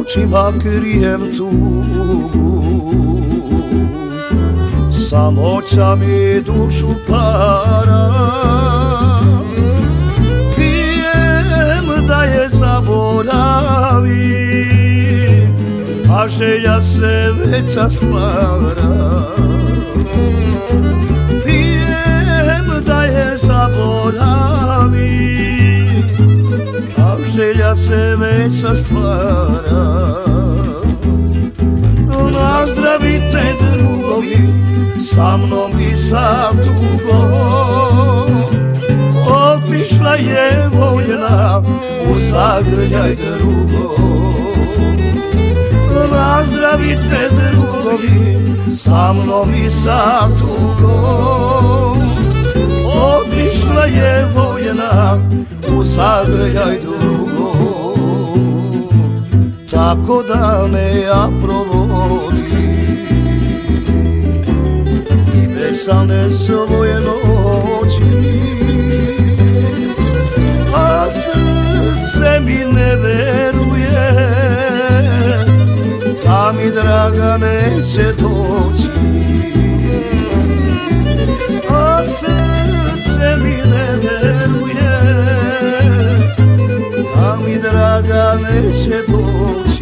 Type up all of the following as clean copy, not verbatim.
očima krijem tugu, samoća mi dušu para. Pijem da je zaboravim, a želja se veća stvara. Pijem da je zaboravim, a želja se veća stvara. Nazdravite drugovi, sa mnom i sa tugom. Otišla je voljena u zagrljaj drugom. Nazdravite drugovi, sa mnom i sa tugom. Otišla je voljena u zagrljaj drugom. Tako da me ja provodim i besane svoje noći, a srce mi ne veruje da mi draga neće doći. A srce mi ne veruje da mi draga neće doći.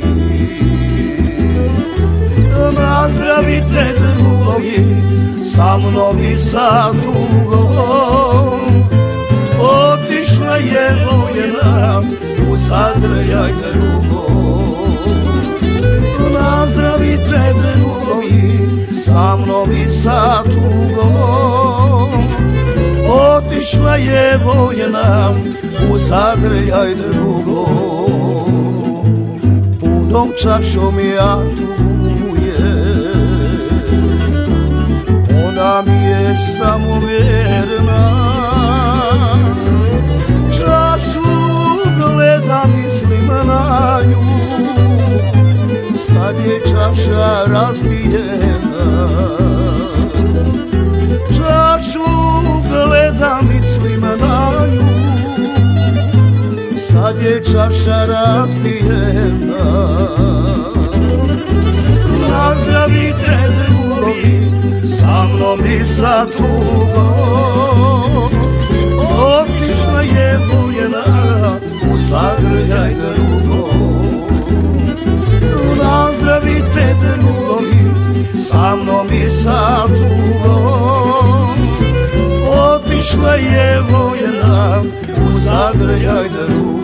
Nazdravite drugovi, sa mnom i sa tugom. Otišla je voljena u zagrljaj drugom. Nazdravite drugovi, sa mnom i sa tugom. Otišla je voljena u zagrljaj drugom. Punom čašom ja tugujem, ona mi je samo vjerna. Čašu gledam, mislim na nju, sad je čaša razbijena. Čašu gledam, mislim na nju, sad je čaša razbijena. Nazdravite drugovi, sa mnom i sa tugom. Otišla je voljena u zagrljaj drugom. Nazdravite drugovi, sa mnom i sa tugom. Otišla je voljena u zagrljaj drugom.